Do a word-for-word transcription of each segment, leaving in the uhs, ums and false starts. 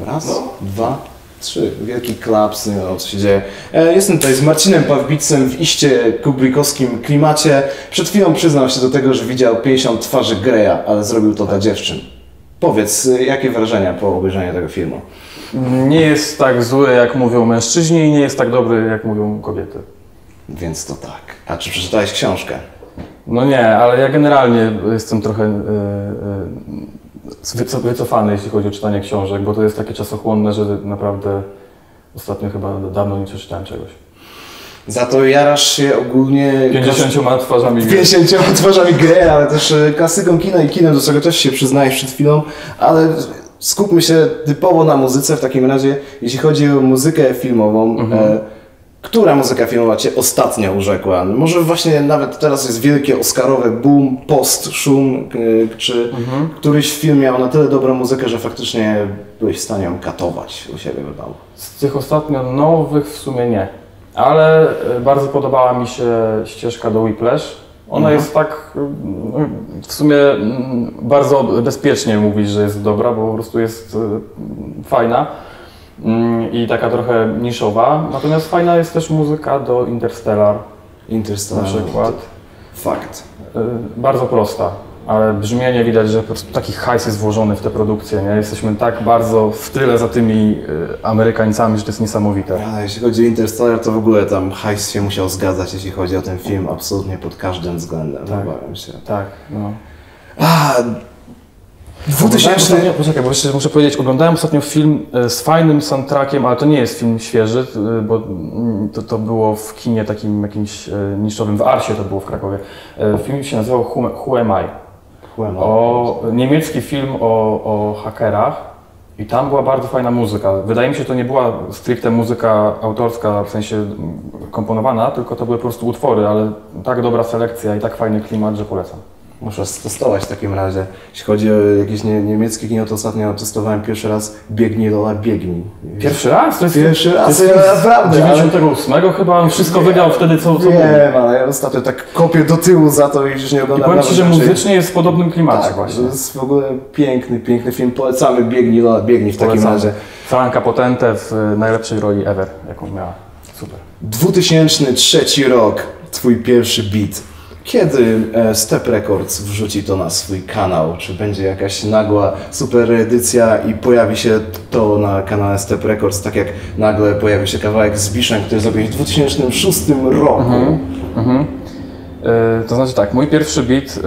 Raz, no. dwa, trzy. Wielki klaps, nie wiem, co się dzieje. E, jestem tutaj z Marcinem Pawbicem w iście kubrickowskim klimacie. Przed chwilą przyznał się do tego, że widział pięćdziesiąt twarzy Greya, ale zrobił to dla dziewczyn. Powiedz, jakie wrażenia po obejrzeniu tego filmu? Nie jest tak zły, jak mówią mężczyźni i nie jest tak dobry, jak mówią kobiety. Więc to tak. A czy przeczytałeś książkę? No nie, ale ja generalnie jestem trochę yy, yy, wycofany, jeśli chodzi o czytanie książek, bo to jest takie czasochłonne, że naprawdę ostatnio chyba dawno nie przeczytałem czegoś. Za to jarasz się ogólnie... pięćdziesięcioma twarzami Greya. pięćdziesięcioma twarzami Greya, ale też klasyką kina i kinem, do czego też się przyznajesz przed chwilą, ale skupmy się typowo na muzyce w takim razie, jeśli chodzi o muzykę filmową. Mhm. E, która muzyka filmowa Cię ostatnio urzekła? Może właśnie nawet teraz jest wielkie oscarowe boom, post, szum, e, czy mhm. któryś film miał na tyle dobrą muzykę, że faktycznie byłeś w stanie ją katować u siebie w domu? Z tych ostatnio nowych w sumie nie. Ale bardzo podobała mi się ścieżka do Whiplash. Ona mhm. jest tak w sumie bardzo bezpiecznie mówić, że jest dobra, bo po prostu jest fajna i taka trochę niszowa. Natomiast fajna jest też muzyka do Interstellar. Interstellar. Na przykład. Fakt. Bardzo prosta. Ale brzmienie widać, że po prostu taki hajs jest włożony w tę produkcję, nie? Jesteśmy tak bardzo w tyle za tymi y, Amerykańcami, że to jest niesamowite. A jeśli chodzi o Interstellar, to w ogóle tam hajs się musiał zgadzać, jeśli chodzi o ten film, absolutnie pod każdym względem, tak, obawiam się. Tak, no. A, dwutysięczny... Ostatnio, poczekaj, bo jeszcze muszę powiedzieć, oglądałem ostatnio film z fajnym soundtrackiem, ale to nie jest film świeży, bo to, to było w kinie takim jakimś niszowym, w Arsie to było w Krakowie. Film się nazywał Who, Who Am I? O, niemiecki film o, o hakerach i tam była bardzo fajna muzyka. Wydaje mi się, że to nie była stricte muzyka autorska, w sensie komponowana, tylko to były po prostu utwory, ale tak dobra selekcja i tak fajny klimat, że polecam. Muszę testować w takim razie. Jeśli chodzi o jakieś nie, niemieckie kino, to ostatnio testowałem pierwszy raz Biegnij Lola, biegnij. Pierwszy raz? To jest pierwszy raz, to jest ja naprawdę. dziewięćdziesiątego ósmego ale... chyba on wszystko nie, wygrał wtedy, co, co wiem, ale ja ostatnio tak kopię do tyłu za to i już nie oglądam. I powiem Ci, że muzycznie jest w podobnym klimacie tak, właśnie. To jest w ogóle piękny, piękny film. Polecamy Biegnij Lola, biegnij w takim Polecamy. razie. Franka Potente w najlepszej roli ever, jaką miała. Super. dwutysięczny trzeci rok, Twój pierwszy beat. Kiedy Step Records wrzuci to na swój kanał? Czy będzie jakaś nagła super edycja i pojawi się to na kanale Step Records, tak jak nagle pojawił się kawałek z Biszem, który zrobił w dwa tysiące szóstym roku? Mhm, mhm. Yy, to znaczy tak, mój pierwszy beat yy,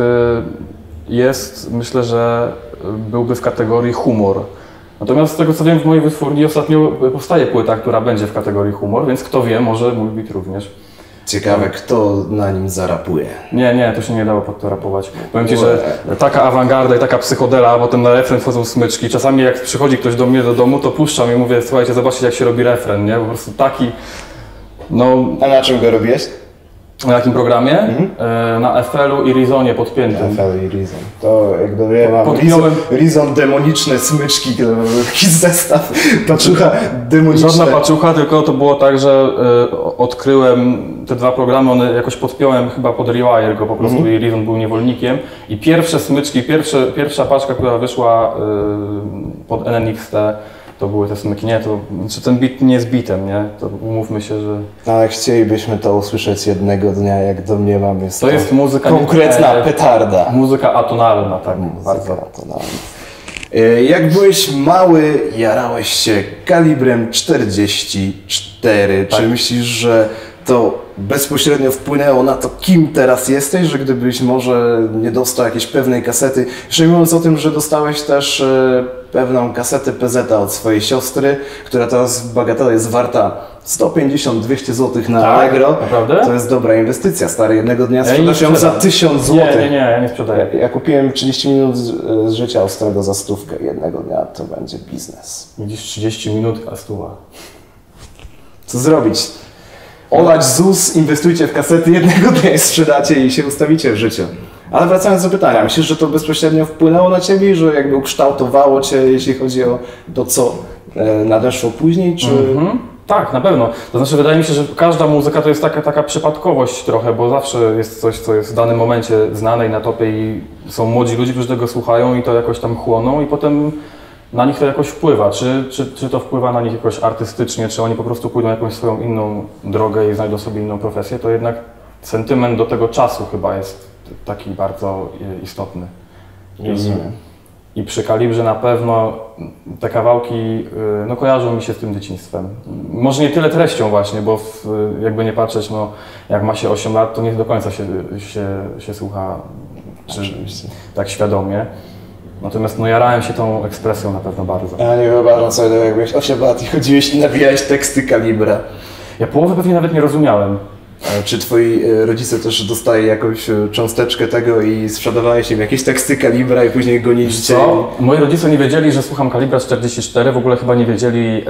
jest, myślę, że byłby w kategorii humor. Natomiast z tego co wiem, w mojej wytwórni ostatnio powstaje płyta, która będzie w kategorii humor, więc kto wie, może mój beat również. Ciekawe, kto na nim zarapuje. Nie, nie, to się nie dało pod to rapować. Powiem Ci, że taka awangarda i taka psychodela, a potem na refren wchodzą smyczki. Czasami jak przychodzi ktoś do mnie do domu, to puszczam i mówię, słuchajcie, zobaczcie jak się robi refren, nie? Po prostu taki, no... A na czym go robiłeś? Na jakim programie? Mhm. E, na F L-u i Reasonie podpiętym. F L i Reason. To jak dobrze mam Podpiąłem... Reason demoniczne smyczki, jakiś zestaw, paczucha demoniczne. Żadna paczucha, tylko to było tak, że y, odkryłem te dwa programy, one jakoś podpiąłem chyba pod Rewire go po prostu mhm. i Reason był niewolnikiem. I pierwsze smyczki, pierwsze, pierwsza paczka, która wyszła y, pod N N X T, to były te smyki. Nie, to znaczy ten beat nie jest beatem, nie? To umówmy się, że... Ale chcielibyśmy to usłyszeć jednego dnia, jak domniemam, jest to, to jest muzyka konkretna nie, petarda. Muzyka atonalna, tak. Muzyka bardzo atonalna. Jak byłeś mały, jarałeś się kalibrem czterdzieści cztery. Tak. Czy myślisz, że to bezpośrednio wpłynęło na to, kim teraz jesteś, że gdybyś może nie dostał jakiejś pewnej kasety, jeszcze mówiąc o tym, że dostałeś też e, pewną kasetę P Z a od swojej siostry, która teraz w bagatelle jest warta sto pięćdziesiąt do dwustu złotych na tak, Allegro. Naprawdę? To jest dobra inwestycja, stary. Jednego dnia sprzedasz ją za tysiąc złotych. Nie, nie, nie, ja nie sprzedaję. Ja, ja kupiłem trzydzieści minut z, z życia ostrego za stówkę. Jednego dnia to będzie biznes. Widzisz, trzydzieści minut, a stuwa. Co zrobić? Olać Z U S, inwestujcie w kasety, jednego dnia je sprzedacie i się ustawicie w życiu. Ale wracając do pytania, myślisz, że to bezpośrednio wpłynęło na Ciebie, że jakby ukształtowało Cię, jeśli chodzi o to, co e, nadeszło później, czy... Mm-hmm. Tak, na pewno. To znaczy wydaje mi się, że każda muzyka to jest taka, taka przypadkowość trochę, bo zawsze jest coś, co jest w danym momencie znane i na topie i są młodzi ludzie, którzy tego słuchają i to jakoś tam chłoną i potem na nich to jakoś wpływa. Czy, czy, czy to wpływa na nich jakoś artystycznie, czy oni po prostu pójdą jakąś swoją inną drogę i znajdą sobie inną profesję, to jednak sentyment do tego czasu chyba jest taki bardzo istotny. Rozumiem. I przy Kalibrze na pewno te kawałki no, kojarzą mi się z tym dzieciństwem. Może nie tyle treścią właśnie, bo w, jakby nie patrzeć, no, jak ma się osiem lat, to nie do końca się, się, się słucha czy, tak świadomie. Natomiast no, jarałem się tą ekspresją na pewno bardzo. Ja nie wyobrażam sobie tego, jak byłeś osiem lat i chodziłeś i nawijałeś teksty Kalibra. Ja połowy pewnie nawet nie rozumiałem. Czy twoi rodzice też dostali jakąś cząsteczkę tego i sprzedawałeś im jakieś teksty Kalibra i później goniliście? Co? Moi rodzice nie wiedzieli, że słucham Kalibra czterdzieści cztery, w ogóle chyba nie wiedzieli,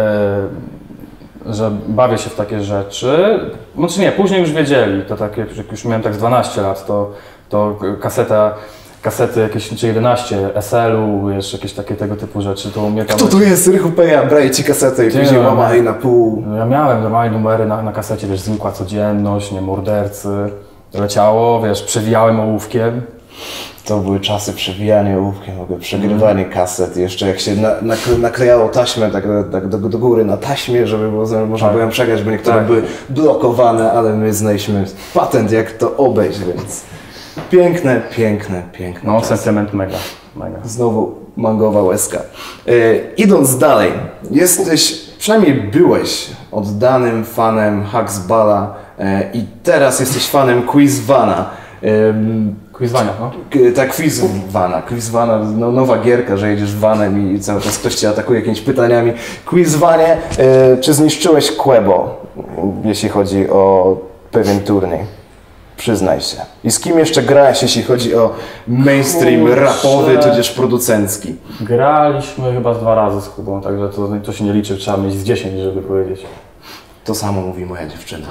e, że bawię się w takie rzeczy. Znaczy nie, później już wiedzieli, to tak jak już miałem tak z dwanaście lat, to, to kaseta, kasety jakieś czy jedenaście, S L-u, wiesz, jakieś takie tego typu rzeczy, to u mnie tam... Kto tu jest? Rychu Peja, braje ci kasetę i Gdzie później ja mama miałem? i na pół. Ja miałem normalnie numery na, na kasecie, wiesz, Zwykła Codzienność, nie, Mordercy, leciało, wiesz, przewijałem ołówkiem. To były czasy przewijania ołówkiem, w ogóle przegrywanie mm. kaset. Jeszcze jak się na, nakle, naklejało taśmę tak, tak do, do góry na taśmie, żeby było, można tak. było ją przegrać, bo niektóre tak. były blokowane, ale my znaliśmy patent, jak to obejść, więc piękne, piękne, piękne. No, czasy. sentyment mega, mega. Znowu mangowa łezka. E, idąc dalej, jesteś, przynajmniej byłeś oddanym fanem Haxballa e, i teraz jesteś fanem Quizvana. E, Quizwania, no? Tak, Quizvana. Quizvana, no, nowa gierka, że jedziesz vanem i cały czas ktoś cię atakuje jakimiś pytaniami. Quizvanie, e, czy zniszczyłeś Quebo, jeśli chodzi o pewien turniej? Przyznaj się. I z kim jeszcze grałeś, jeśli chodzi o mainstream Kurczę. rapowy, tudzież producencki? Graliśmy chyba z dwa razy z Kubą, także to, to się nie liczy, trzeba mieć z dziesięć, żeby powiedzieć. To samo mówi moja dziewczyna.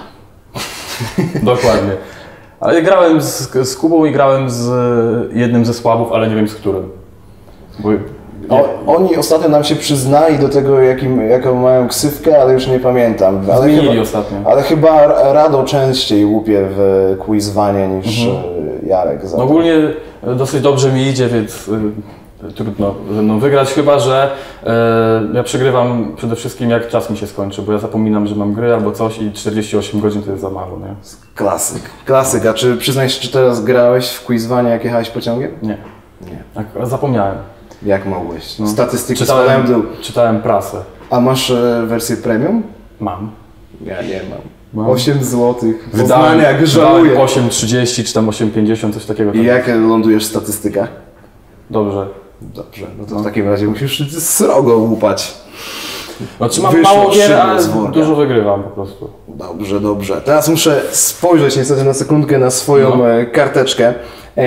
Dokładnie. Ale grałem z, z Kubą i grałem z jednym ze słabów, ale nie wiem z którym. Bo, o, oni ostatnio nam się przyznali do tego, jakim, jaką mają ksywkę, ale już nie pamiętam. Ale Zmienili chyba, ostatnio. Ale chyba Rado częściej łupie w Quizvanie niż mhm. Jarek. Za no ogólnie dosyć dobrze mi idzie, więc y, trudno ze mną wygrać, chyba że y, ja przegrywam przede wszystkim jak czas mi się skończy, bo ja zapominam, że mam gry albo coś i czterdzieści osiem godzin to jest za mało, nie? Klasyk. Klasyk. A czy przyznaj się, czy teraz grałeś w Quizvanie, jak jechałeś pociągiem? Nie. Nie. Tak, zapomniałem. Jak mogłeś? No. Statystyki czytałem, spadają w dół. Czytałem prasę. A masz e, wersję premium? Mam. Ja nie mam. mam. osiem złotych. Wydałem, jak wydałem żałuję. osiem trzydzieści czy tam osiem pięćdziesiąt, coś takiego. I jak lądujesz w statystykach? Dobrze. Dobrze, no to no. w takim razie musisz srogo łupać. Znaczy mam Wyszło mało gier, ale z dużo wygrywam po prostu. Dobrze, dobrze. Teraz muszę spojrzeć niestety na sekundkę na swoją no. karteczkę.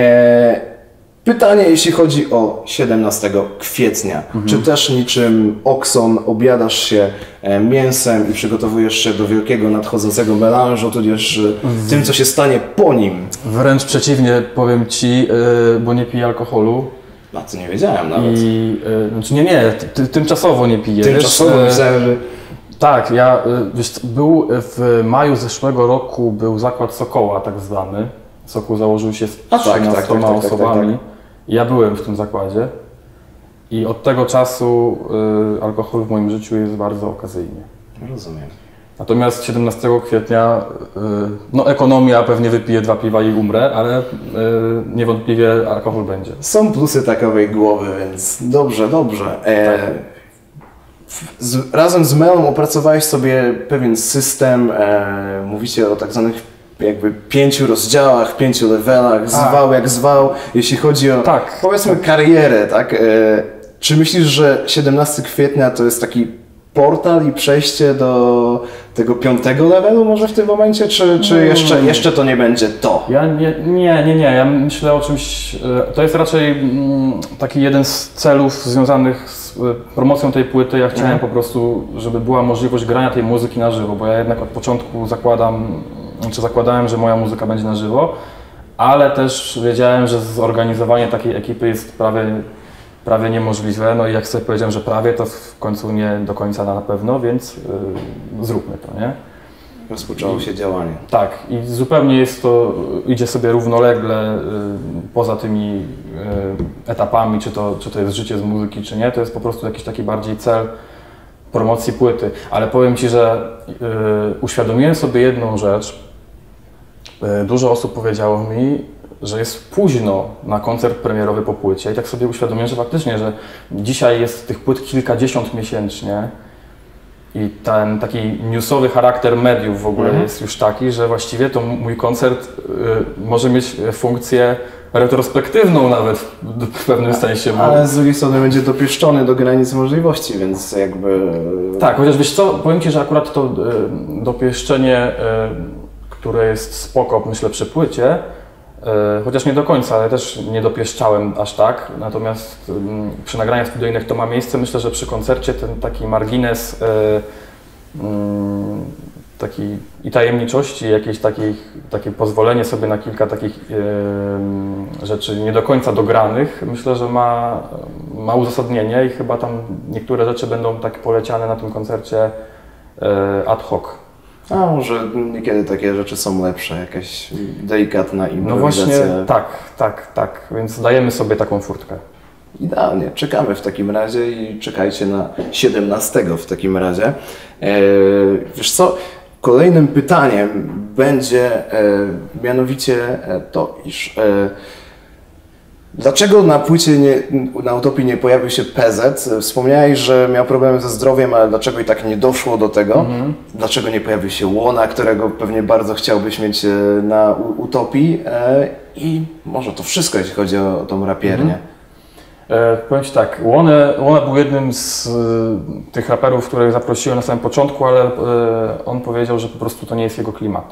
E, pytanie, jeśli chodzi o siedemnastego kwietnia. Mhm. Czy też niczym Oxon objadasz się mięsem i przygotowujesz się do wielkiego nadchodzącego melanżu, tudzież mhm. tym, co się stanie po nim? Wręcz przeciwnie, powiem Ci, yy, bo nie piję alkoholu. A co nie wiedziałem nawet. I, yy, znaczy nie, nie, ty, tymczasowo nie piję. Tymczasowo wiesz, myślałem, że... Tak, ja, wiesz, był w maju zeszłego roku był zakład Sokoła tak zwany. Sokół założył się z trzynastoma tak, tak, tak, osobami. tak, tak, tak. Ja byłem w tym zakładzie i od tego czasu y, alkohol w moim życiu jest bardzo okazyjnie. Rozumiem. Natomiast siedemnastego kwietnia, y, no ekonomia, pewnie wypiję dwa piwa i umrę, ale y, niewątpliwie alkohol będzie. Są plusy takowej głowy, więc dobrze, dobrze. E, tak. z, razem z Melą opracowałeś sobie pewien system, e, mówicie o tak zwanych jakby pięciu rozdziałach, pięciu levelach, zwał jak zwał, jeśli chodzi o tak. powiedzmy karierę, tak? E, czy myślisz, że siedemnastego kwietnia to jest taki portal i przejście do tego piątego levelu może w tym momencie, czy, czy jeszcze, jeszcze to nie będzie to? Ja nie, nie, nie, nie, ja myślę o czymś, to jest raczej taki jeden z celów związanych z promocją tej płyty. Ja chciałem mhm. po prostu, żeby była możliwość grania tej muzyki na żywo, bo ja jednak od początku zakładam, czy zakładałem, że moja muzyka będzie na żywo, ale też wiedziałem, że zorganizowanie takiej ekipy jest prawie, prawie niemożliwe. No i jak sobie powiedziałem, że prawie, to w końcu nie do końca na pewno, więc yy, zróbmy to, nie? Rozpoczęło się działanie. Tak, i zupełnie jest to, idzie sobie równolegle y, poza tymi y, etapami, czy to, czy to jest życie z muzyki, czy nie, to jest po prostu jakiś taki bardziej cel promocji płyty. Ale powiem Ci, że y, uświadomiłem sobie jedną rzecz. Y, dużo osób powiedziało mi, że jest późno na koncert premierowy po płycie i tak sobie uświadomiłem, że faktycznie, że dzisiaj jest tych płyt kilkadziesiąt miesięcznie. I ten taki newsowy charakter mediów w ogóle mm. jest już taki, że właściwie to mój koncert y, może mieć funkcję retrospektywną nawet w, w pewnym sensie. Bo... Ale z drugiej strony będzie dopieszczony do granic możliwości, więc jakby... Tak, chociaż wiesz co, powiem Ci, że akurat to y, dopieszczenie, y, które jest spoko, myślę, przy płycie, y, chociaż nie do końca, ale też nie dopieszczałem aż tak, natomiast y, przy nagraniach studyjnych to ma miejsce. Myślę, że przy koncercie ten taki margines y, y, taki i tajemniczości, jakieś takich, takie pozwolenie sobie na kilka takich y, rzeczy nie do końca dogranych, myślę, że ma, ma uzasadnienie i chyba tam niektóre rzeczy będą tak poleciane na tym koncercie y, ad hoc. A może niekiedy takie rzeczy są lepsze, jakaś delikatna improwizacja. No właśnie, tak, tak, tak, więc dajemy sobie taką furtkę. Idealnie, czekamy w takim razie i czekajcie na siedemnastego w takim razie. E, wiesz co, kolejnym pytaniem będzie e, mianowicie to, iż e, dlaczego na płycie, nie, na Utopii nie pojawił się P Z? Wspomniałeś, że miał problemy ze zdrowiem, ale dlaczego i tak nie doszło do tego? Mhm. Dlaczego nie pojawił się Łona, którego pewnie bardzo chciałbyś mieć na Utopii? I może to wszystko, jeśli chodzi o tą rapiernię. Mhm. E, powiem Ci tak, Łona, Łona był jednym z e, tych raperów, których zaprosiłem na samym początku, ale e, on powiedział, że po prostu to nie jest jego klimat.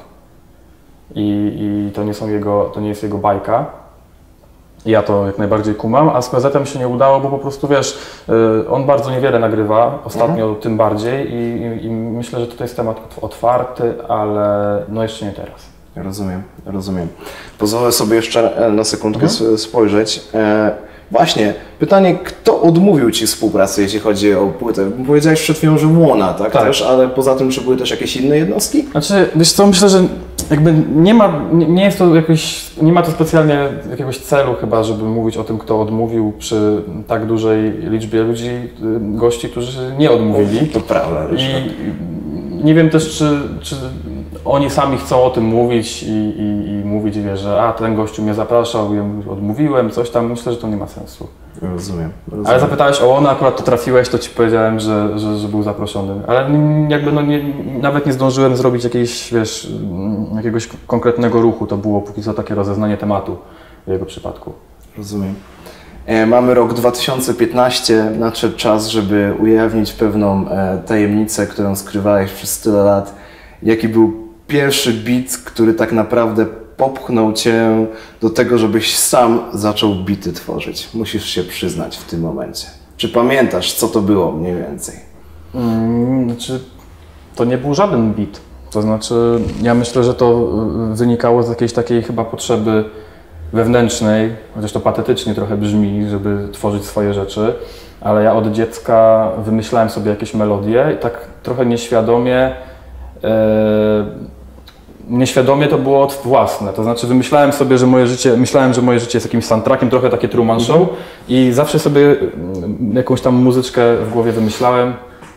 I, i to, nie są jego, to nie jest jego bajka. Ja to jak najbardziej kumam, a z P Z-em się nie udało, bo po prostu wiesz, on bardzo niewiele nagrywa, ostatnio mhm. tym bardziej i, i, i myślę, że to jest temat otwarty, ale no jeszcze nie teraz. Rozumiem, rozumiem. Pozwolę sobie jeszcze na sekundkę mhm. spojrzeć. E, właśnie, pytanie, kto odmówił Ci współpracy, jeśli chodzi o płytę? Powiedziałeś przed chwilą, że Łona, tak? tak. Też, ale poza tym, czy były też jakieś inne jednostki? Znaczy, wiesz co, myślę, że jakby nie ma, nie, nie jest to jakoś, nie ma to specjalnie jakiegoś celu chyba, żeby mówić o tym, kto odmówił przy tak dużej liczbie ludzi, gości, którzy nie odmówili. To prawda. I nie wiem też, czy, czy oni sami chcą o tym mówić i, i, i mówić, wie, że a, ten gościu mnie zapraszał, ja odmówiłem, coś tam. Myślę, że to nie ma sensu. Rozumiem. rozumiem. Ale zapytałeś o Łona, akurat to trafiłeś, to Ci powiedziałem, że, że, że był zaproszony. Ale jakby no nie, nawet nie zdążyłem zrobić jakiejś, wiesz, jakiegoś konkretnego ruchu. To było póki co takie rozeznanie tematu w jego przypadku. Rozumiem. E, mamy rok dwa tysiące piętnasty, nadszedł czas, żeby ujawnić pewną e, tajemnicę, którą skrywałeś przez tyle lat. Jaki był pierwszy beat, który tak naprawdę popchnął Cię do tego, żebyś sam zaczął bity tworzyć? Musisz się przyznać w tym momencie. Czy pamiętasz, co to było mniej więcej? Hmm, znaczy, to nie był żaden beat. To znaczy, ja myślę, że to wynikało z jakiejś takiej chyba potrzeby wewnętrznej, chociaż to patetycznie trochę brzmi, żeby tworzyć swoje rzeczy, ale ja od dziecka wymyślałem sobie jakieś melodie i tak trochę nieświadomie e, Nieświadomie to było własne, to znaczy wymyślałem sobie, że moje życie, myślałem, że moje życie jest jakimś soundtrackiem, trochę takie Truman Show mm-hmm. i zawsze sobie jakąś tam muzyczkę w głowie wymyślałem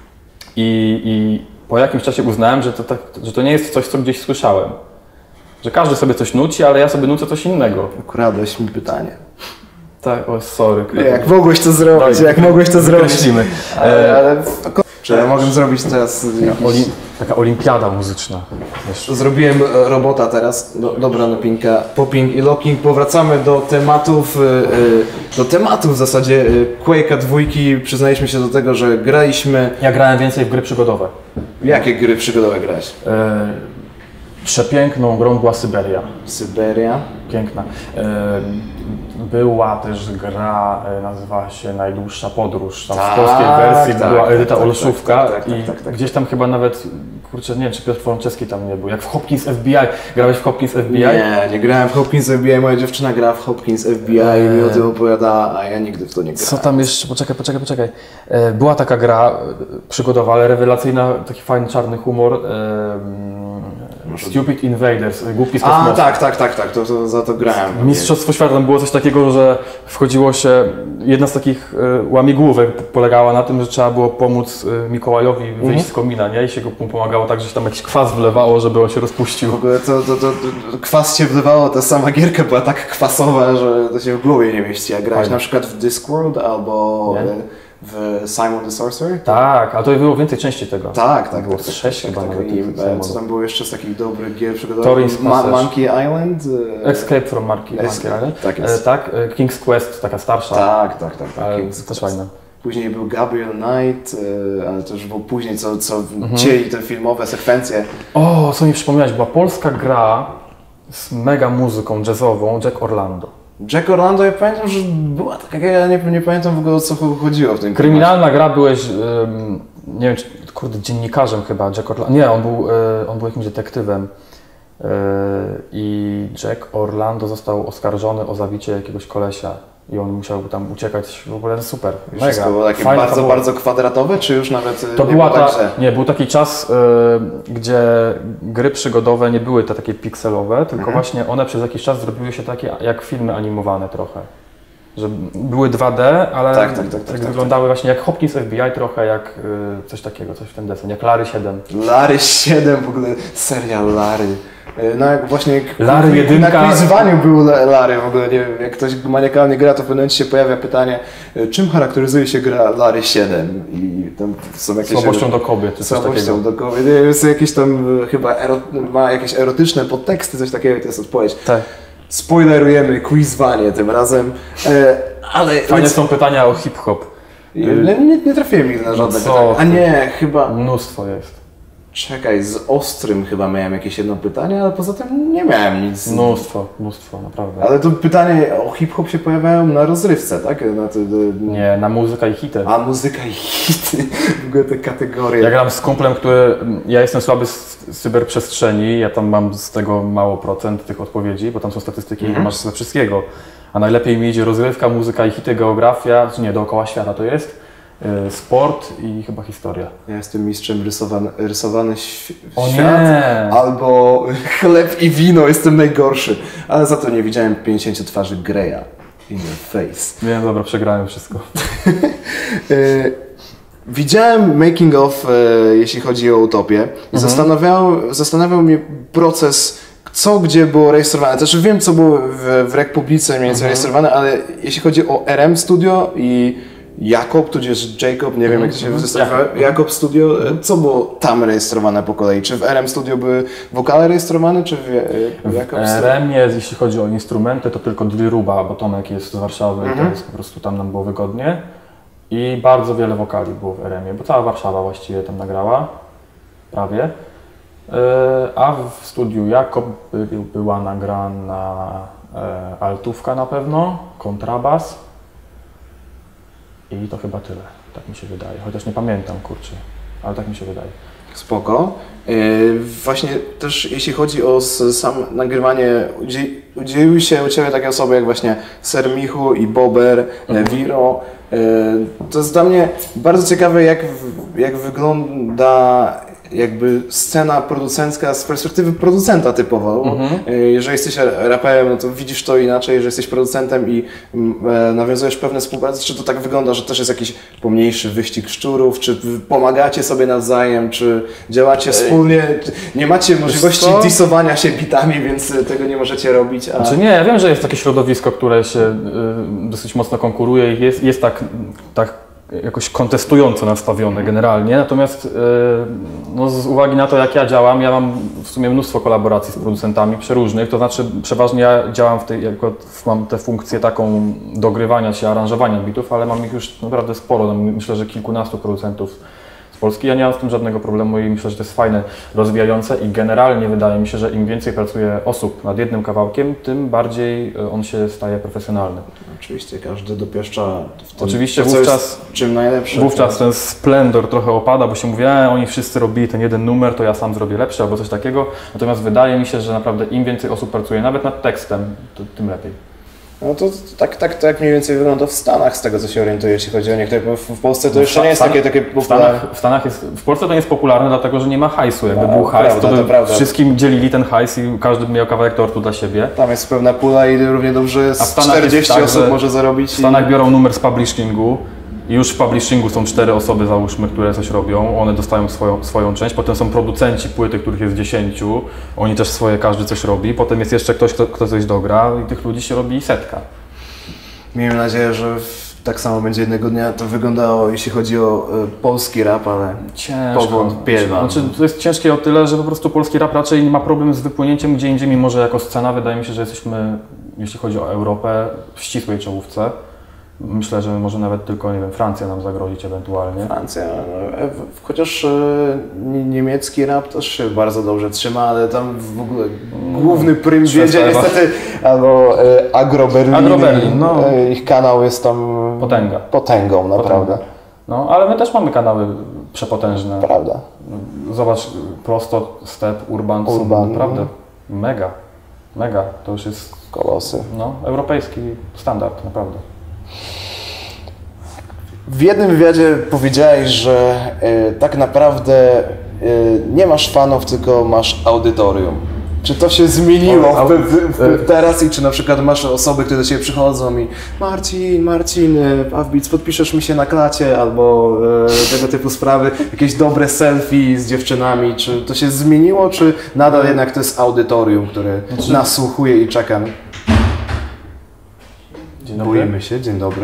i, i po jakimś czasie uznałem, że to, tak, że to nie jest coś, co gdzieś słyszałem. Że każdy sobie coś nuci, ale ja sobie nucę coś innego. Ukradłeś mi pytanie. Tak, o sorry. Jak mogłeś to zrobić, Daj, jak mogłeś to zrobić. Ale, ale Czy ja mogę zrobić teraz... Oli, taka olimpiada muzyczna. Wiesz. Zrobiłem robota teraz, do, dobra napinka, popping i locking. Powracamy do tematów, do tematu w zasadzie Quake'a dwójki. Przyznaliśmy się do tego, że graliśmy... Ja grałem więcej w gry przygodowe. Jakie gry przygodowe grałeś? E, przepiękną grą była Syberia. Syberia? Piękna. E, była też gra, nazywała się Najdłuższa Podróż. Tam tak, w polskiej wersji tak, była Edyta tak, Olszówka tak, tak, tak, i tak, tak, tak. gdzieś tam chyba nawet, kurczę, nie wiem, czy Piotr Forączewski tam nie był. Jak w Hopkins F B I. Grałeś w Hopkins F B I? Nie, nie grałem w Hopkins F B I. Moja dziewczyna gra w Hopkins F B I eee. i mi o tym opowiadała, a ja nigdy w to nie grałem. Co tam jeszcze? Poczekaj, poczekaj, poczekaj. Była taka gra przygodowa, ale rewelacyjna, taki fajny, czarny humor. Stupid Invaders, głupi z A, kosmosu. tak, tak, tak, tak, to, to za to grałem. Mistrzostwo Świata, tam było coś takiego, że wchodziło się, jedna z takich y, łamigłówek polegała na tym, że trzeba było pomóc y, Mikołajowi wyjść mhm. z komina, nie? I się go pomagało tak, że się tam jakiś kwas wlewało, żeby on się rozpuścił. W ogóle to, to, to, to kwas się wlewało, ta sama gierka była tak kwasowa, że to się w głowie nie mieści. Jak grałeś na przykład w Discworld albo nie? w Simon the Sorcerer? Tak, ale to było więcej części tego. Tak, tak. Było tak, sześć tak, chyba tak, nawet. I Simon. co tam było jeszcze z takich dobrych gier przygodowych? Ma Monkey Island? Escape from Monkey, Monkey Island. Tak jest. E, tak, King's Quest, taka starsza. Tak, tak, tak. tak ale King's też fajne. Później był Gabriel Knight, ale to już było później, co, co mhm. cieli te filmowe sekwencje. O, co mi przypomniałeś, była polska gra z mega muzyką jazzową, Jack Orlando. Jack Orlando, ja pamiętam, że była taka, ja nie, nie pamiętam w ogóle o co chodziło w tym. Kryminalna klimacie. Gra, byłeś, um, nie wiem, czy, kurde, dziennikarzem chyba, Jack Orlando, nie, on był, e, on był jakimś detektywem e, i Jack Orlando został oskarżony o zabicie jakiegoś kolesia i on musiał tam uciekać, w ogóle super, mega. Wszystko było takie fajne, bardzo, było. bardzo kwadratowe, czy już nawet to nie była było ta, tak, że... Nie, był taki czas, y, gdzie gry przygodowe nie były te takie pikselowe, tylko mhm. właśnie one przez jakiś czas zrobiły się takie jak filmy animowane trochę. Że były dwa D, ale tak, tak, tak, tak, tak tak, wyglądały tak. właśnie jak Hopkins F B I trochę, jak y, coś takiego, coś w ten desen, jak Larry siedem. Larry siedem, w ogóle serial Larry. No jak właśnie Larry jedynka. Na quizowaniu był Larry w ogóle, nie wiem, jak ktoś maniakalnie gra, to w pewnym momencie się pojawia pytanie, czym charakteryzuje się gra Larry siedem i tam są jakieś... Słabością do kobiet, czy coś Słabością takiego. do kobiet, jest jakieś tam chyba, ero, ma jakieś erotyczne podteksty, coś takiego, to jest odpowiedź. Tak. Spoilerujemy quizwanie tym razem, e, ale... Fajnie więc... są pytania o hip-hop. Nie, nie, nie trafiłem nigdy na żadne no pytania. A nie, chyba... Mnóstwo jest. Czekaj, z Ostrym chyba miałem jakieś jedno pytanie, ale poza tym nie miałem nic. Mnóstwo, mnóstwo, naprawdę. Ale to pytanie o hip-hop się pojawiają na rozrywce, tak? Na to, do... Nie, na muzyka i hity. A, muzyka i hity, w ogóle te kategorie. Ja gram z kumplem, który, ja jestem słaby z cyberprzestrzeni, ja tam mam z tego mało procent tych odpowiedzi, bo tam są statystyki i mm-hmm. masz ze wszystkiego. A najlepiej mi idzie rozrywka, muzyka i hity, geografia, czy nie, dookoła świata to jest. Sport i chyba historia. Ja jestem mistrzem rysowany, rysowany ś- o świat nie. albo chleb i wino, jestem najgorszy. Ale za to nie widziałem pięćdziesięciu twarzy Greya in your face. Wiem, dobra, przegrałem wszystko. Widziałem making of, jeśli chodzi o Utopię i mhm. zastanawiał, zastanawiał mnie proces, co gdzie było rejestrowane. Też wiem, co było w, w Republice mniej więcej mhm. rejestrowane, ale jeśli chodzi o R M Studio i Jakob, tudzież Jacob, nie wiem jak to się wystawia, Jakob Studio, co było tam rejestrowane po kolei? Czy w R M Studio były wokale rejestrowane, czy w, w Jakob Studio? W R M jest, jeśli chodzi o instrumenty, to tylko Dilruba, bo Tomek jest z Warszawy mhm. i to jest po prostu tam nam było wygodnie. I bardzo wiele wokali było w R M ie, bo cała Warszawa właściwie tam nagrała, prawie. A w studiu Jakob była nagrana altówka na pewno, kontrabas. I to chyba tyle, tak mi się wydaje, chociaż nie pamiętam, kurczę, ale tak mi się wydaje. Spoko. Yy, właśnie też jeśli chodzi o sam nagrywanie, udzieliły się u Ciebie takie osoby jak właśnie Ser Michu i Bober, mhm. Wiro. Yy, to jest dla mnie bardzo ciekawe, jak, jak wygląda jakby scena producencka z perspektywy producenta typowo. Mhm. Jeżeli jesteś raperem, no to widzisz to inaczej, jeżeli jesteś producentem i e, nawiązujesz pewne współprace, czy to tak wygląda, że też jest jakiś pomniejszy wyścig szczurów, czy pomagacie sobie nawzajem, czy działacie wspólnie, nie macie możliwości disowania się bitami, więc tego nie możecie robić. A... Znaczy nie, ja wiem, że jest takie środowisko, które się y, dosyć mocno konkuruje i jest, jest tak, tak jakoś kontestująco nastawione generalnie, natomiast yy, no z uwagi na to, jak ja działam, ja mam w sumie mnóstwo kolaboracji z producentami przeróżnych, to znaczy przeważnie ja działam w tej, jako mam tę funkcję taką dogrywania się, aranżowania bitów, ale mam ich już naprawdę sporo, myślę, że kilkunastu producentów z Polski. Ja nie mam z tym żadnego problemu i myślę, że to jest fajne, rozwijające i generalnie wydaje mi się, że im więcej pracuje osób nad jednym kawałkiem, tym bardziej on się staje profesjonalny. Oczywiście każdy dopieszcza w tym, Oczywiście to, wówczas, czym najlepsze. Wówczas ten splendor trochę opada, bo się mówi, e, oni wszyscy robili ten jeden numer, to ja sam zrobię lepszy albo coś takiego. Natomiast wydaje mi się, że naprawdę im więcej osób pracuje, nawet nad tekstem, to tym lepiej. No to tak, tak, tak mniej więcej wygląda w Stanach, z tego co się orientuję, jeśli chodzi o niektóre, bo w, w Polsce to jeszcze nie jest takie, takie popularne. W Stanach, w Stanach jest, w Polsce to nie jest popularne, dlatego że nie ma hajsu. Jakby No, był hajs, prawda, to by to prawda. wszystkim dzielili ten hajs i każdy by miał kawałek tortu dla siebie. Tam jest pewna pula i równie dobrze z czterdzieści tak, osób może zarobić. W Stanach i... biorą numer z publishingu i już w publishingu są cztery osoby, załóżmy, które coś robią, one dostają swoją, swoją część, potem są producenci płyty, których jest dziesięciu, oni też swoje, każdy coś robi, potem jest jeszcze ktoś, kto, kto coś dogra i tych ludzi się robi setka. Miejmy nadzieję, że tak samo będzie jednego dnia to wyglądało, jeśli chodzi o y, polski rap, ale ciężko. Powątpiewam. Znaczy, to jest ciężkie o tyle, że po prostu polski rap raczej nie ma problem z wypłynięciem gdzie indziej, mimo że jako scena wydaje mi się, że jesteśmy, jeśli chodzi o Europę, w ścisłej czołówce. Myślę, że może nawet tylko, nie wiem, Francja nam zagrozić ewentualnie. Francja, no, chociaż e, niemiecki rap też się bardzo dobrze trzyma, ale tam w ogóle główny prym wiedzie niestety, albo e, Agro Berlin, Agro Berlin, no. e, ich kanał jest tam Potęga. potęgą, naprawdę. Potęga. No, ale my też mamy kanały przepotężne. Prawda. Zobacz, Prosto, Step, Urban, Urban są naprawdę mega, mega, to już jest kolosy. No, europejski standard, naprawdę. W jednym wywiadzie powiedziałeś, że y, tak naprawdę y, nie masz fanów, tylko masz audytorium. Czy to się zmieniło w, w, w, teraz i czy na przykład masz osoby, które do Ciebie przychodzą i Marcin, Marcin, Pawbic, podpiszesz mi się na klacie albo y, tego typu sprawy, jakieś dobre selfie z dziewczynami, czy to się zmieniło, czy nadal jednak to jest audytorium, które znaczy... nasłuchuje i czeka? Dzień dobry. Boimy się, dzień dobry.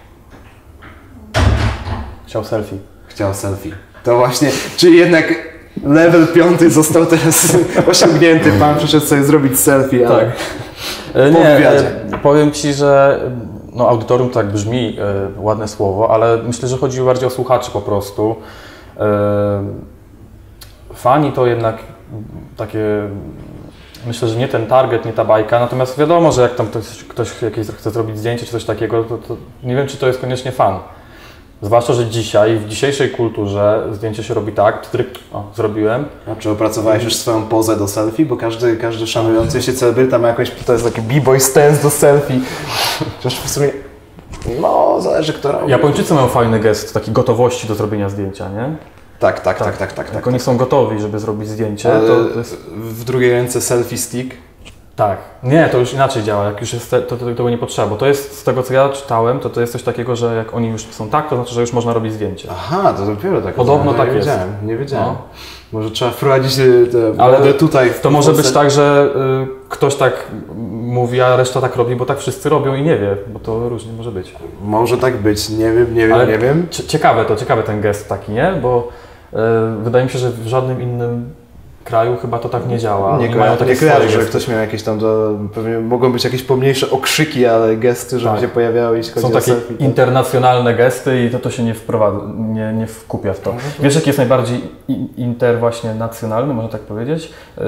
Chciał selfie. Chciał selfie. To właśnie, czy jednak level piąty został teraz osiągnięty, pan przyszedł sobie zrobić selfie, ale tak. Po nie, wywiadzie. Powiem Ci, że no, audytorium to tak brzmi, e, ładne słowo, ale myślę, że chodzi bardziej o słuchaczy po prostu. E, fani to jednak takie, myślę, że nie ten target, nie ta bajka, natomiast wiadomo, że jak tam ktoś, ktoś jakieś chce zrobić zdjęcie czy coś takiego, to, to nie wiem, czy to jest koniecznie fan. Zwłaszcza, że dzisiaj, w dzisiejszej kulturze zdjęcie się robi tak, tryk, o, zrobiłem. A czy opracowałeś już swoją pozę do selfie? Bo każdy, każdy szanujący się celebryta ma jakąś, to jest taki b-boy stance do selfie. Chociaż w sumie, no, zależy kto robi. Japończycy mają fajny gest, takiej gotowości do zrobienia zdjęcia, nie? Tak, tak, tak, tak, tak. Jak tak, oni tak. są gotowi, żeby zrobić zdjęcie, to, to jest... W drugiej ręce selfie stick. Tak. Nie, to już inaczej działa, jak już jest, te, to, to tego nie potrzeba, bo to jest, z tego co ja czytałem, to to jest coś takiego, że jak oni już są tak, to znaczy, że już można robić zdjęcie. Aha, to dopiero tak. Podobno tak nie jest. Wiedziałem, nie wiedziałem. No. Może trzeba wprowadzić te ale tutaj. W to może Polsce. być tak, że y, ktoś tak mówi, a reszta tak robi, bo tak wszyscy robią i nie wie, bo to różnie może być. Może tak być, nie wiem, nie wiem, ale nie wiem. Ciekawe to, ciekawy ten gest taki, nie? Bo y, wydaje mi się, że w żadnym innym kraju chyba to tak nie działa. Nie, nie, mają takie nie kojarzę, że gesty. ktoś miał jakieś tam, to pewnie mogą być jakieś pomniejsze okrzyki, ale gesty, żeby tak. się pojawiały, jeśli chodzi Są o takie selfie, tak? internacjonalne gesty i to, to się nie wprowadza, nie, nie wkupia w to. Wiesz, jaki jest najbardziej inter właśnie nacjonalny, można tak powiedzieć? Yy,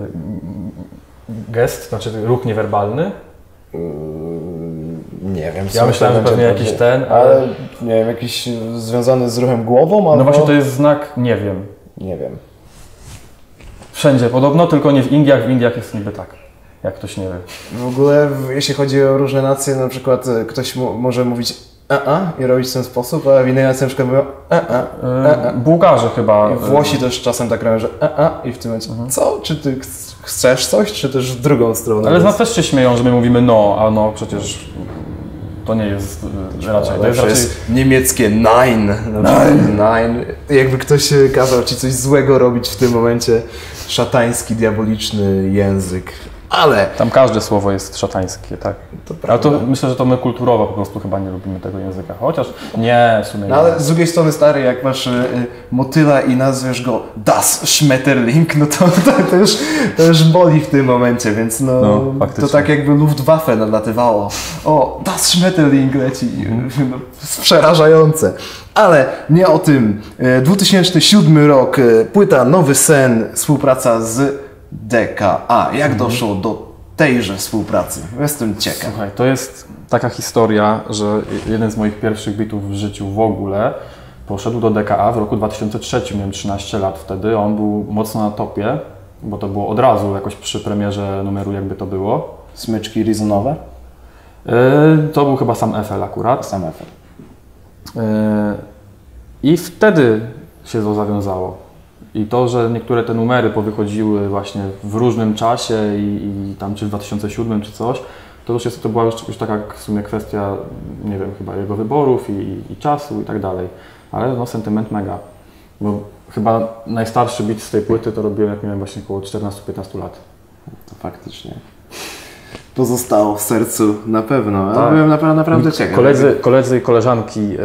gest, znaczy ruch niewerbalny? Nie wiem. Ja myślałem, że pewnie jakiś ten, ale... ale nie wiem, jakiś związany z ruchem głową, albo... No właśnie to jest znak nie wiem. Nie wiem. Wszędzie podobno, tylko nie w Indiach. W Indiach jest niby tak, jak ktoś nie wie. W ogóle, jeśli chodzi o różne nacje, na przykład ktoś może mówić a-a i robić w ten sposób, a w innej nacji na przykład mówią a-a, a-a. Bułgarzy chyba. I Włosi też czasem tak robią, że a-a i w tym momencie mhm. co? Czy ty chcesz coś, czy też w drugą stronę? Ale z nas też się śmieją, że my mówimy no, a no przecież to nie jest raczej. To jest raczej jest niemieckie nein. Nein. Nein. Jakby ktoś kazał ci coś złego robić w tym momencie, szatański, diaboliczny język. Ale tam każde słowo jest szatańskie, tak. To ale to myślę, że to my kulturowo po prostu chyba nie lubimy tego języka. Chociaż nie, w sumie nie. No ale z drugiej strony, stary, jak masz y, motyla i nazwiesz go Das Schmetterling, no to, to, to, już, to już boli w tym momencie, więc no, no to tak jakby Luftwaffe nadlatywało. O, Das Schmetterling leci. Mm. No, przerażające. Ale nie o tym. dwa tysiące siódmy rok, płyta Nowy Sen, współpraca z D K A. Jak doszło do tejże współpracy? Jestem ciekaw. Słuchaj, to jest taka historia, że jeden z moich pierwszych bitów w życiu w ogóle poszedł do D K A w roku dwa tysiące trzecim, miałem trzynaście lat wtedy. On był mocno na topie, bo to było od razu jakoś przy premierze numeru, jakby to było. Smyczki rezonowe? To był chyba sam Eiffel akurat. Sam Eiffel. I wtedy się to zawiązało. I to, że niektóre te numery powychodziły właśnie w różnym czasie i, i tam czy w dwa tysiące siódmym czy coś, to już jest, to była już, już taka w sumie kwestia, nie wiem, chyba jego wyborów i, i czasu i tak dalej. Ale no sentyment mega. Bo chyba najstarszy beat z tej płyty to robiłem jak miałem właśnie około czternaście piętnaście lat. To faktycznie. Pozostało w sercu na pewno, tak. ale byłem naprawdę, naprawdę ciekaw. Koledzy, koledzy i koleżanki yy, yy,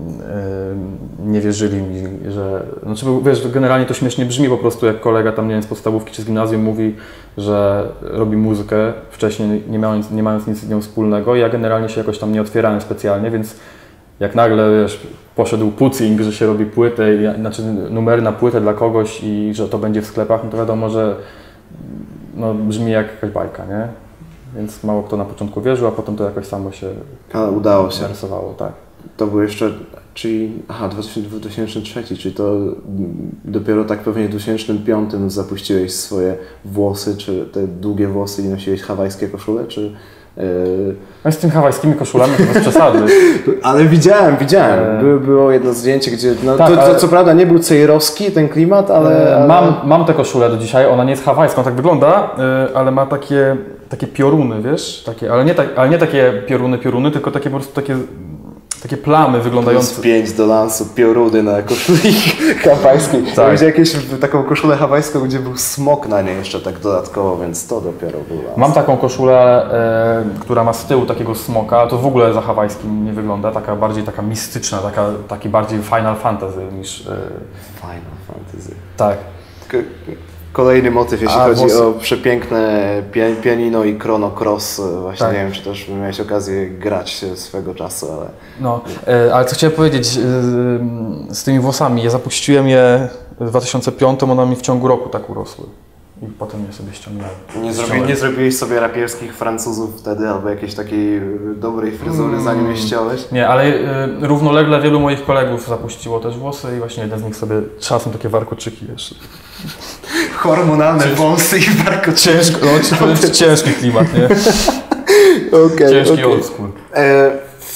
nie wierzyli mi, że... Znaczy, wiesz, generalnie to śmiesznie brzmi po prostu, jak kolega tam, nie wiem, z podstawówki czy z gimnazjum mówi, że robi muzykę wcześniej, nie mając, nie mając nic z nią wspólnego. Ja generalnie się jakoś tam nie otwierałem specjalnie, więc jak nagle, wiesz, poszedł pucing, że się robi płytę, znaczy numery na płytę dla kogoś i że to będzie w sklepach, no to wiadomo, że no, brzmi jak jakaś bajka, nie? Więc mało kto na początku wierzył, a potem to jakoś samo się ale udało się. narysowało, tak. To był jeszcze, czyli, aha, dwa tysiące trzeci, czyli to dopiero tak pewnie w dwa tysiące piątym zapuściłeś swoje włosy, czy te długie włosy i nosiłeś hawajskie koszule, czy... Yy... Z tymi hawajskimi koszulami to bez przesady. Ale widziałem, widziałem. By, było jedno zdjęcie, gdzie, no tak, to, ale... to co prawda nie był cejrowski ten klimat, ale... ale... Mam, mam tę koszulę do dzisiaj, ona nie jest hawajską, tak wygląda, yy, ale ma takie, takie pioruny, wiesz, takie, ale, nie tak, ale nie takie pioruny, pioruny, tylko takie po prostu takie... Takie plamy wyglądające... Plus pięć do lansu, pioruny na koszuli hawajskiej. Tak. Ja widziałem jakieś taką koszulę hawajską, gdzie był smok na niej jeszcze tak dodatkowo, więc to dopiero był lans. Mam taką koszulę, e, która ma z tyłu takiego smoka, to w ogóle za hawajskim nie wygląda, taka bardziej taka mistyczna, taka, taki bardziej Final Fantasy niż... E... Final Fantasy. Tak. K Kolejny motyw, jeśli A, chodzi włosy. o przepiękne pia pianino i Chrono Cross. Właśnie tak. Nie wiem, czy też miałeś okazję grać swego czasu, ale... No, e, ale co chciałem powiedzieć e, z tymi włosami, ja zapuściłem je w dwa tysiące piątym, one mi w ciągu roku tak urosły. I potem je sobie ściągnąłem. Nie, zrobi, nie zrobiłeś sobie rapierskich Francuzów wtedy, albo jakiejś takiej dobrej fryzury, mm. zanim je ściąłeś? Nie, ale y, równolegle wielu moich kolegów zapuściło też włosy i właśnie jeden z nich sobie czasem takie warkoczyki jeszcze. Hormonalne Cięż... wąsy i warkoczyki. Ciężko, no, to jest ciężki klimat, nie? Okay, ciężki okay. old school. E,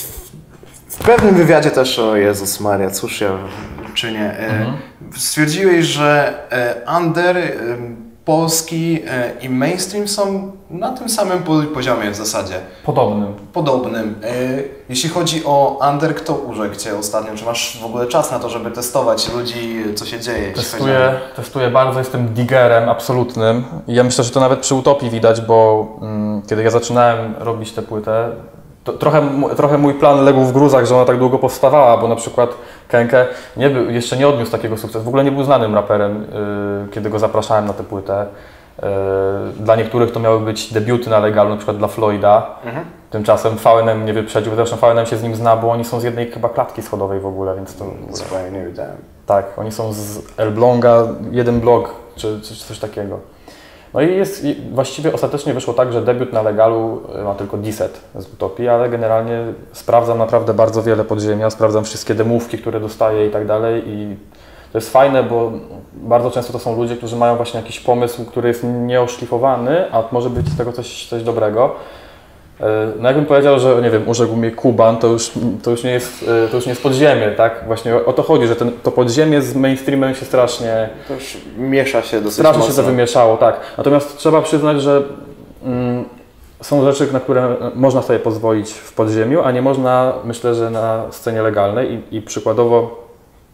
w pewnym wywiadzie też, o Jezus Maria, cóż ja czynię, e, mhm. stwierdziłeś, że e, under... E, polski i mainstream są na tym samym poziomie w zasadzie. Podobnym. Podobnym. Jeśli chodzi o under, kto urzekł Cię ostatnio? Czy masz w ogóle czas na to, żeby testować ludzi, co się dzieje? Testuję, testuję bardzo, jestem digerem absolutnym. I ja myślę, że to nawet przy Utopii widać, bo mm, kiedy ja zaczynałem robić tę płytę, to trochę, trochę mój plan legł w gruzach, że ona tak długo powstawała, bo na przykład Kenke nie był, jeszcze nie odniósł takiego sukcesu. W ogóle nie był znanym raperem, yy, kiedy go zapraszałem na tę płytę. Yy, dla niektórych to miały być debiuty na legalu, na przykład dla Floyda. Mhm. Tymczasem V N M nie wyprzedził, zresztą V N M się z nim zna, bo oni są z jednej chyba klatki schodowej w ogóle, więc to... Zupełnie nie wiedziałem. Tak, oni są z Elbląga, jeden blok, czy, czy coś takiego. No i jest, i właściwie ostatecznie wyszło tak, że debiut na legalu ma tylko Disset z Utopii, ale generalnie sprawdzam naprawdę bardzo wiele podziemia, sprawdzam wszystkie demówki, które dostaję i tak dalej i to jest fajne, bo bardzo często to są ludzie, którzy mają właśnie jakiś pomysł, który jest nieoszlifowany, a może być z tego coś, coś dobrego. No jakbym powiedział, że nie wiem, urzekł mnie Kuban, to już, to już, nie, jest, to już nie jest podziemie, tak? Właśnie o to chodzi, że ten, to podziemie z mainstreamem się strasznie... To już miesza się dosyć Strasznie mocno. się to wymieszało, tak. Natomiast trzeba przyznać, że mm, są rzeczy, na które można sobie pozwolić w podziemiu, a nie można, myślę, że na scenie legalnej i, i przykładowo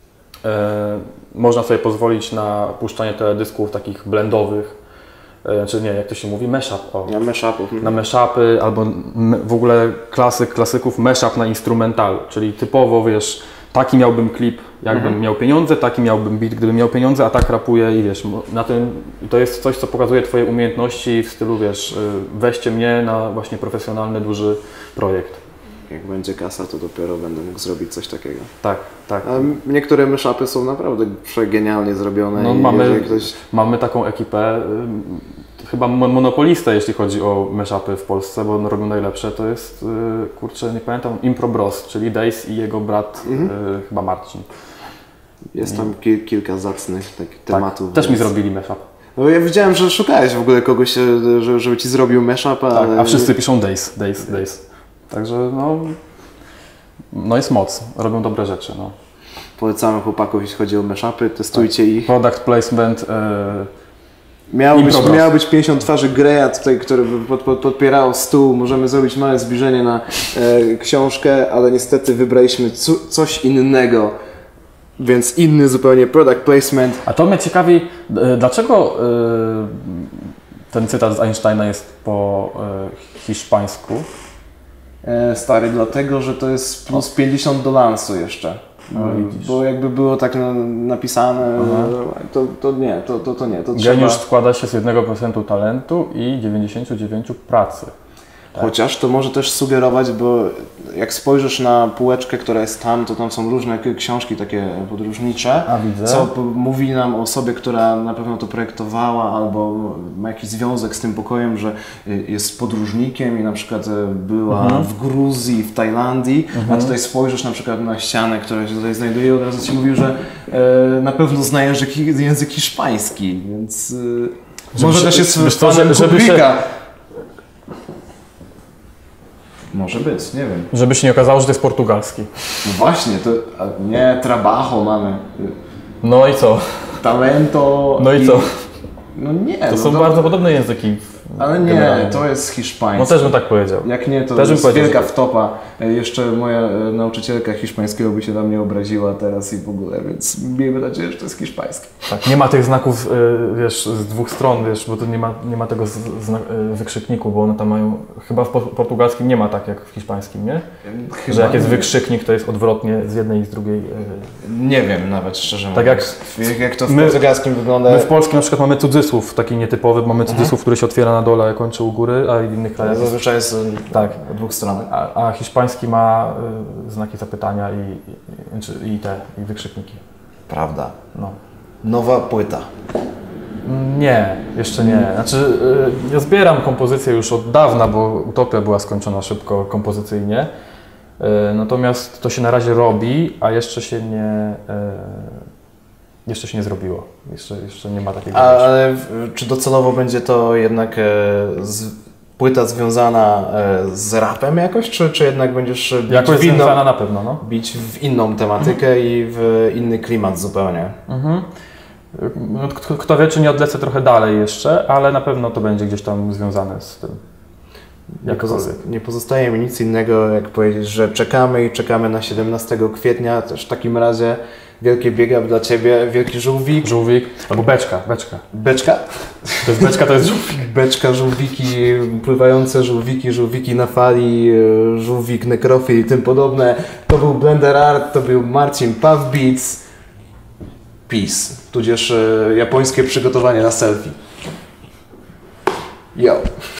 e, można sobie pozwolić na puszczanie teledysków takich blendowych, czy nie, jak to się mówi, mashup. O. Na mashupów. Na mashupy, albo w ogóle klasyk klasyków mashup na instrumentalu, czyli typowo, wiesz, taki miałbym klip, jakbym mhm. miał pieniądze, taki miałbym beat, gdybym miał pieniądze, a tak rapuję i wiesz, na tym, to jest coś, co pokazuje Twoje umiejętności w stylu, wiesz, weźcie mnie na właśnie profesjonalny, duży projekt. Jak będzie kasa, to dopiero będę mógł zrobić coś takiego. Tak, tak. A niektóre mashupy są naprawdę przegenialnie zrobione. No, i mamy, ktoś... mamy taką ekipę, chyba monopolistę, jeśli chodzi o mashupy w Polsce, bo on robił najlepsze, to jest, kurczę, nie pamiętam, Impro Bros, czyli Days i jego brat, mhm. chyba Marcin. Jest tam kil kilka zacnych takich tematów. Tak, też mi zrobili mashup. No ja widziałem, że szukałeś w ogóle kogoś, żeby Ci zrobił mashup, ale... Tak, a wszyscy piszą Days, Days, Days. Także no, no jest moc, robią dobre rzeczy. No. Polecamy chłopaków, jeśli chodzi o mashupy, testujcie ich. Product placement. Yy, Miało być, miało być pięćdziesiąt twarzy Greya tutaj, które by pod, pod, podpierało stół. Możemy zrobić małe zbliżenie na e, książkę, ale niestety wybraliśmy cu, coś innego. Więc inny zupełnie product placement. A to mnie ciekawi, dlaczego yy, ten cytat z Einsteina jest po yy, hiszpańsku? E, stary, dlatego, że to jest plus pięćdziesiąt do lansu jeszcze. No, bo jakby było tak na, napisane, to, to nie, to, to, to nie. To Geniusz trzeba... składa się z jednego procenta talentu i dziewięćdziesiąt dziewięć procent pracy. Tak. Chociaż to może też sugerować, bo jak spojrzysz na półeczkę, która jest tam, to tam są różne książki takie podróżnicze, A, widzę. co mówi nam o osobie, która na pewno to projektowała albo ma jakiś związek z tym pokojem, że jest podróżnikiem i na przykład była mhm. w Gruzji, w Tajlandii, mhm. a tutaj spojrzysz na przykład na ścianę, która się tutaj znajduje i od razu Ci mówił, że e, na pewno zna język, język hiszpański, więc e, może się, też jest wiesz, to, fanem żeby się... Może być, nie wiem. Żeby się nie okazało, że to jest portugalski. No właśnie, to nie, trabajo mamy. No i co? Talento. No i, i co? No nie. To no są to... bardzo podobne języki. Ale nie, generalnie. To jest hiszpański. No też bym tak powiedział. Jak nie, to też jest bym wielka że... wtopa. Jeszcze moja nauczycielka hiszpańskiego by się na mnie obraziła teraz i w ogóle, więc miejmy nadzieję, że to jest hiszpański. Tak, nie ma tych znaków, wiesz, z dwóch stron, wiesz, bo to nie ma, nie ma tego wykrzykniku, bo one tam mają, chyba w portugalskim nie ma tak jak w hiszpańskim, nie? Chyba że jak jest wykrzyknik, to jest odwrotnie z jednej i z drugiej. Nie wiem nawet, szczerze tak mówiąc. Jak, jak, jak to w my, portugalskim wygląda. My w polskim na przykład mamy cudzysłów, taki nietypowy, mamy cudzysłów, mhm. który się otwiera na dole, a kończy u góry, a w innych krajach zazwyczaj jest tak. od dwóch stron. A, a hiszpański ma y, znaki zapytania i, i, i te i wykrzykniki. Prawda. No. Nowa płyta. Nie, jeszcze nie. Znaczy, y, ja zbieram kompozycję już od dawna, bo Utopia była skończona szybko kompozycyjnie. Y, natomiast to się na razie robi, a jeszcze się nie, y, jeszcze się nie zrobiło. Jeszcze, jeszcze nie ma takiego. A, ale czy docelowo będzie to jednak e, z, płyta związana e, z rapem jakoś, czy, czy jednak będziesz bić jakoś w inną, związana na pewno, no. bić w inną tematykę mhm. i w inny klimat zupełnie? Mhm. No, kto, kto wie, czy nie odlecę trochę dalej jeszcze, ale na pewno to będzie gdzieś tam związane z tym. Nie, pozosta nie pozostaje mi nic innego, jak powiedzieć, że czekamy i czekamy na siedemnastego kwietnia. Też w takim razie wielkie biega dla Ciebie, wielki żółwik. Żółwik, albo beczka, beczka. Beczka? To jest beczka, to jest żółwik. Beczka, żółwiki, pływające żółwiki, żółwiki na fali, żółwik, nekrofil i tym podobne. To był Blender Art, to był Marcin Puff Beats. Peace, tudzież japońskie przygotowanie na selfie. Yo.